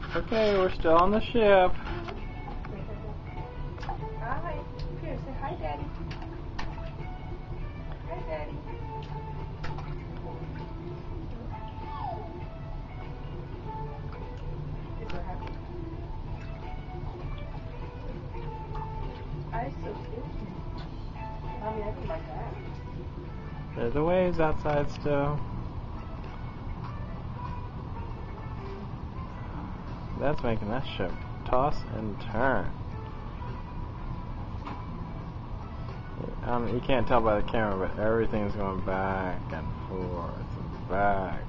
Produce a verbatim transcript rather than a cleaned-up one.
Okay, we're still on the ship. Hi. Pierce, say hi, Daddy. Hi, Daddy. Is her happy? I so itchy. Mommy, I can like that. There's the waves outside still. That's making that ship toss and turn. Um, you can't tell by the camera, but everything's going back and forth and back